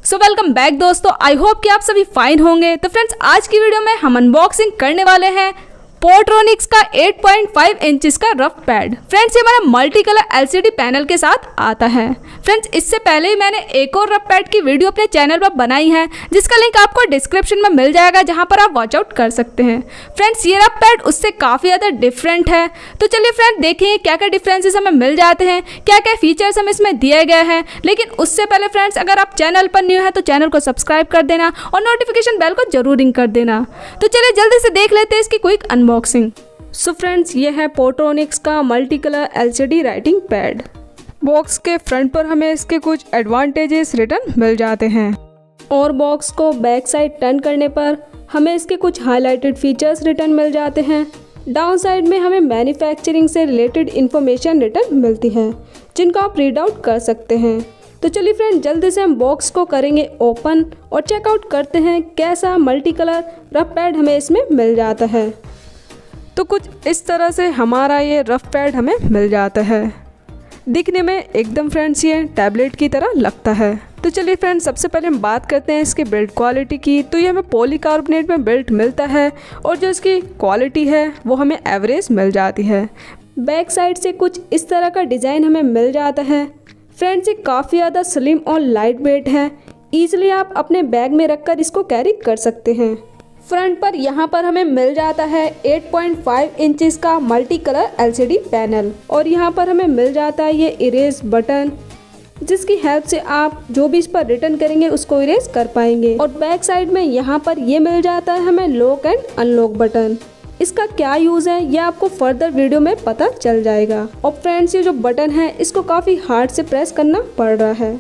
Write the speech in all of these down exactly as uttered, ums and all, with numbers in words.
So welcome back दोस्तों, I hope कि आप सभी फाइन होंगे। तो फ्रेंड्स, आज की वीडियो में हम अनबॉक्सिंग करने वाले हैं पोर्ट्रोनिक्स का एट पॉइंट फाइव इंचेस का रफ पैड। फ्रेंड्स, ये हमारा मल्टी कलर एलसीडी पैनल के साथ आता है। फ्रेंड्स, इससे पहले ही मैंने एक और रफ पैड की वीडियो अपने चैनल पर बनाई है, जिसका लिंक आपको डिस्क्रिप्शन में मिल जाएगा, जहां पर आप वॉच आउट कर सकते हैं। फ्रेंड्स, ये रफ पैड उससे काफ़ी ज़्यादा डिफरेंट है। तो चलिए फ्रेंड्स, देखें क्या क्या डिफरेंसेस हमें मिल जाते हैं, क्या क्या फीचर्स हमें इसमें दिए गए हैं। लेकिन उससे पहले फ्रेंड्स, अगर आप चैनल पर न्यू है तो चैनल को सब्सक्राइब कर देना और नोटिफिकेशन बेल को जरूर रिंग कर देना। तो चलिए जल्दी से देख लेते हैं इसकी क्विक अनबॉक्सिंग। सो फ्रेंड्स, ये है पोर्ट्रोनिक्स का multi colour LCD writing pad. Box के फ्रंट पर हमें इसके कुछ एडवांटेजेस रिटर्न मिल जाते हैं और बॉक्स को बैक साइड टर्न करने पर हमें इसके कुछ हाईलाइटेड फीचर्स रिटर्न मिल जाते हैं। डाउन साइड में हमें मैन्युफैक्चरिंग से रिलेटेड इन्फॉर्मेशन रिटर्न मिलती है, जिनको आप रीड आउट कर सकते हैं। तो चलिए फ्रेंड, जल्दी से हम बॉक्स को करेंगे ओपन और चेकआउट करते हैं कैसा मल्टी कलर रफ पैड हमें इसमें मिल जाता है। तो कुछ इस तरह से हमारा ये रफ पैड हमें मिल जाता है। दिखने में एकदम फ्रेंड्स ये टैबलेट की तरह लगता है। तो चलिए फ्रेंड्स, सबसे पहले हम बात करते हैं इसके बिल्ड क्वालिटी की। तो ये हमें पॉलीकार्बोनेट में बिल्ड मिलता है और जो इसकी क्वालिटी है वो हमें एवरेज मिल जाती है। बैक साइड से कुछ इस तरह का डिज़ाइन हमें मिल जाता है। फ्रेंड्स, ये काफ़ी ज़्यादा स्लिम और लाइट वेट है। ईजिली आप अपने बैग में रखकर इसको कैरी कर सकते हैं। फ्रंट पर यहाँ पर हमें मिल जाता है एट पॉइंट फाइव इंचेस का मल्टी कलर एलसीडी पैनल और यहाँ पर हमें मिल जाता है ये इरेज बटन, जिसकी हेल्प से आप जो भी इस पर रिटर्न करेंगे उसको इरेज कर पाएंगे। और बैक साइड में यहाँ पर ये मिल जाता है हमें लॉक एंड अनलॉक बटन। इसका क्या यूज़ है ये आपको फर्दर वीडियो में पता चल जाएगा। और फ्रेंड्स, ये जो बटन है इसको काफ़ी हार्ड से प्रेस करना पड़ रहा है।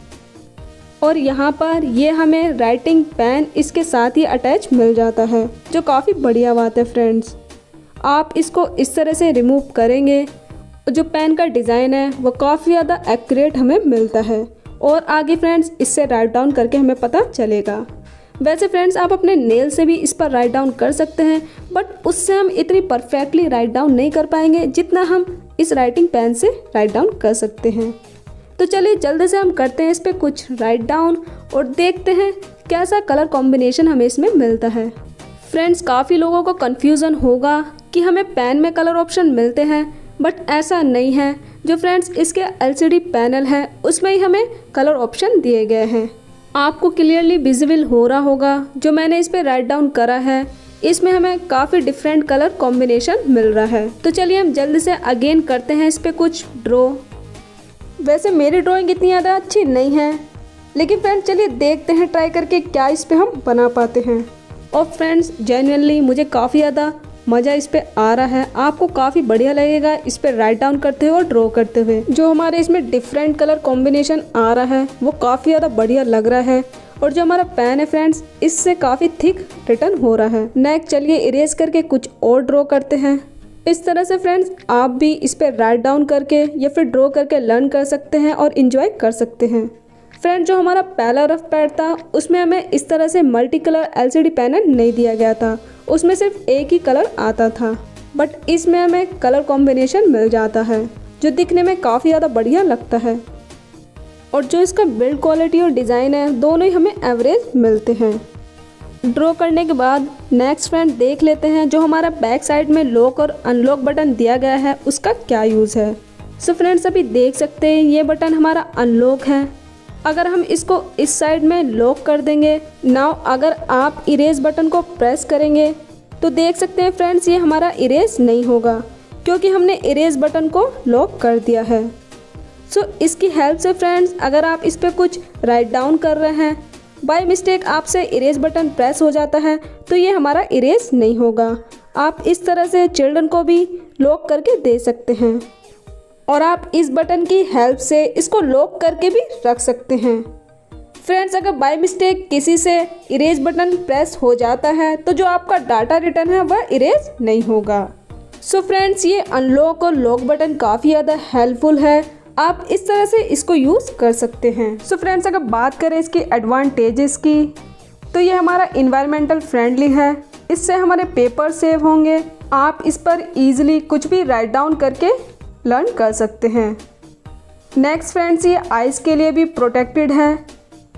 और यहाँ पर ये हमें राइटिंग पेन इसके साथ ही अटैच मिल जाता है, जो काफ़ी बढ़िया बात है। फ्रेंड्स, आप इसको इस तरह से रिमूव करेंगे, जो पेन का डिज़ाइन है वो काफ़ी ज़्यादा एक्यूरेट हमें मिलता है। और आगे फ्रेंड्स, इससे राइट डाउन करके हमें पता चलेगा। वैसे फ्रेंड्स, आप अपने नेल से भी इस पर राइट डाउन कर सकते हैं, बट उससे हम इतनी परफेक्टली राइट डाउन नहीं कर पाएंगे जितना हम इस राइटिंग पेन से राइट डाउन कर सकते हैं। तो चलिए जल्दी से हम करते हैं इस पर कुछ राइट डाउन और देखते हैं कैसा कलर कॉम्बिनेशन हमें इसमें मिलता है। फ्रेंड्स, काफ़ी लोगों को कन्फ्यूज़न होगा कि हमें पेन में कलर ऑप्शन मिलते हैं, बट ऐसा नहीं है। जो फ्रेंड्स इसके एलसीडी पैनल है उसमें ही हमें कलर ऑप्शन दिए गए हैं। आपको क्लियरली विजिबल हो रहा होगा जो मैंने इस पर राइट डाउन करा है, इसमें हमें काफ़ी डिफरेंट कलर कॉम्बिनेशन मिल रहा है। तो चलिए हम जल्दी से अगेन करते हैं इस पर कुछ ड्रॉ। वैसे मेरी ड्राइंग इतनी ज़्यादा अच्छी नहीं है, लेकिन फ्रेंड्स चलिए देखते हैं ट्राई करके क्या इस पे हम बना पाते हैं। और फ्रेंड्स, जेन्युइनली मुझे काफ़ी ज़्यादा मज़ा इस पे आ रहा है। आपको काफ़ी बढ़िया लगेगा इस पे राइट डाउन करते हुए और ड्रॉ करते हुए। जो हमारे इसमें डिफरेंट कलर कॉम्बिनेशन आ रहा है वो काफ़ी ज़्यादा बढ़िया लग रहा है। और जो हमारा पेन है फ्रेंड्स, इससे काफ़ी थिक रिटर्न हो रहा है। नेक्स्ट चलिए इरेज करके कुछ और ड्रॉ करते हैं। इस तरह से फ्रेंड्स आप भी इस पर राइट डाउन करके या फिर ड्रॉ करके लर्न कर सकते हैं और इन्जॉय कर सकते हैं। फ्रेंड्स, जो हमारा पहला रफ पैड था उसमें हमें इस तरह से मल्टी कलर एलसीडी पैनल नहीं दिया गया था, उसमें सिर्फ एक ही कलर आता था। बट इसमें हमें कलर कॉम्बिनेशन मिल जाता है, जो दिखने में काफ़ी ज़्यादा बढ़िया लगता है। और जो इसका बिल्ड क्वालिटी और डिज़ाइन है दोनों ही हमें एवरेज मिलते हैं। ड्रॉ करने के बाद नेक्स्ट फ्रेंड देख लेते हैं जो हमारा बैक साइड में लॉक और अनलॉक बटन दिया गया है उसका क्या यूज़ है। सो फ्रेंड्स, अभी देख सकते हैं ये बटन हमारा अनलॉक है। अगर हम इसको इस साइड में लॉक कर देंगे, नाउ अगर आप इरेज बटन को प्रेस करेंगे तो देख सकते हैं फ्रेंड्स ये हमारा इरेज नहीं होगा, क्योंकि हमने इरेज बटन को लॉक कर दिया है। सो so, इसकी हेल्प से फ्रेंड्स अगर आप इस पर कुछ राइट डाउन कर रहे हैं, बाय मिस्टेक आपसे इरेज बटन प्रेस हो जाता है तो ये हमारा इरेज नहीं होगा। आप इस तरह से चिल्ड्रन को भी लॉक करके दे सकते हैं और आप इस बटन की हेल्प से इसको लॉक करके भी रख सकते हैं। फ्रेंड्स, अगर बाय मिस्टेक किसी से इरेज बटन प्रेस हो जाता है तो जो आपका डाटा रिटर्न है वह इरेज नहीं होगा। सो so फ्रेंड्स, ये अनलॉक और लॉक बटन काफ़ी ज़्यादा हेल्पफुल है। आप इस तरह से इसको यूज़ कर सकते हैं। सो so फ्रेंड्स, अगर बात करें इसके एडवांटेजेस की तो ये हमारा इन्वायरमेंटल फ्रेंडली है। इससे हमारे पेपर सेव होंगे। आप इस पर इजीली कुछ भी राइट डाउन करके लर्न कर सकते हैं। नेक्स्ट फ्रेंड्स, ये आइज़ के लिए भी प्रोटेक्टेड है।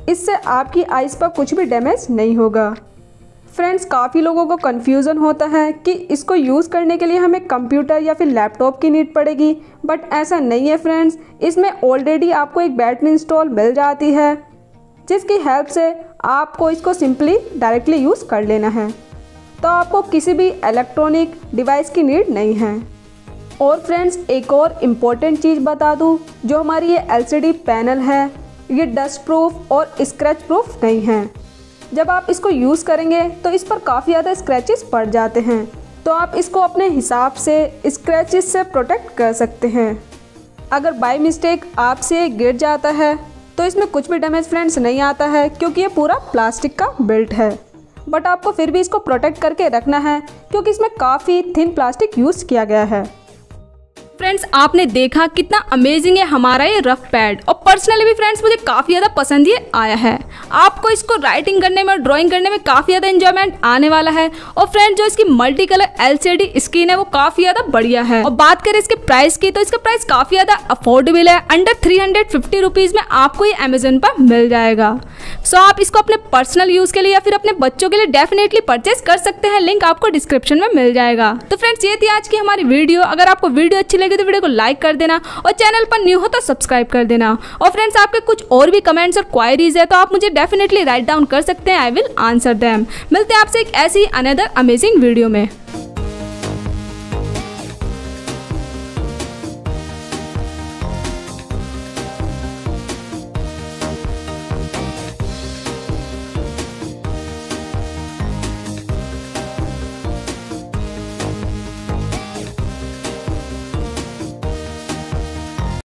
इससे आपकी आइज़ पर कुछ भी डैमेज नहीं होगा। फ्रेंड्स, काफ़ी लोगों को कन्फ्यूज़न होता है कि इसको यूज़ करने के लिए हमें कंप्यूटर या फिर लैपटॉप की नीड पड़ेगी, बट ऐसा नहीं है फ्रेंड्स। इसमें ऑलरेडी आपको एक बैटरी इंस्टॉल मिल जाती है, जिसकी हेल्प से आपको इसको सिंपली डायरेक्टली यूज़ कर लेना है। तो आपको किसी भी इलेक्ट्रॉनिक डिवाइस की नीड नहीं है। और फ्रेंड्स, एक और इम्पॉर्टेंट चीज़ बता दूँ, जो हमारी ये एलसीडी पैनल है ये डस्ट प्रूफ और स्क्रैच प्रूफ नहीं है। जब आप इसको यूज़ करेंगे तो इस पर काफ़ी ज़्यादा स्क्रैचेस पड़ जाते हैं, तो आप इसको अपने हिसाब से स्क्रैचेस से प्रोटेक्ट कर सकते हैं। अगर बाय मिस्टेक आपसे गिर जाता है तो इसमें कुछ भी डैमेज फ्रेंड्स नहीं आता है, क्योंकि ये पूरा प्लास्टिक का बिल्ट है। बट आपको फिर भी इसको प्रोटेक्ट करके रखना है, क्योंकि इसमें काफ़ी थिन प्लास्टिक यूज़ किया गया है। फ्रेंड्स, आपने देखा कितना अमेजिंग है हमारा ये रफ पैड, और पर्सनली भी फ्रेंड्स मुझे काफ़ी ज़्यादा पसंद ये आया है। आपको इसको राइटिंग करने में और ड्राइंग करने में काफ़ी ज़्यादा एंजॉयमेंट आने वाला है। और फ्रेंड्स, जो इसकी मल्टी कलर एलसीडी स्क्रीन है वो काफ़ी ज़्यादा बढ़िया है। और बात करें इसके प्राइस की, तो इसका प्राइस काफ़ी ज़्यादा अफोर्डेबल है। Under three hundred fifty rupees में आपको ये अमेजोन पर मिल जाएगा। सो आप इसको अपने पर्सनल यूज़ के लिए या फिर अपने बच्चों के लिए डेफिनेटली परचेज कर सकते हैं। लिंक आपको डिस्क्रिप्शन में मिल जाएगा। तो फ्रेंड्स, ये थी आज की हमारी वीडियो। अगर आपको वीडियो अच्छी लगी तो वीडियो को लाइक कर देना, और चैनल पर न्यू हो तो सब्सक्राइब कर देना। और फ्रेंड्स, आपके कुछ और भी कमेंट्स और क्वायरीज है तो आप मुझे डेफिनेटली राइट डाउन कर सकते हैं। I will answer them. मिलते हैं आपसे एक ऐसी अनदर अमेजिंग वीडियो में।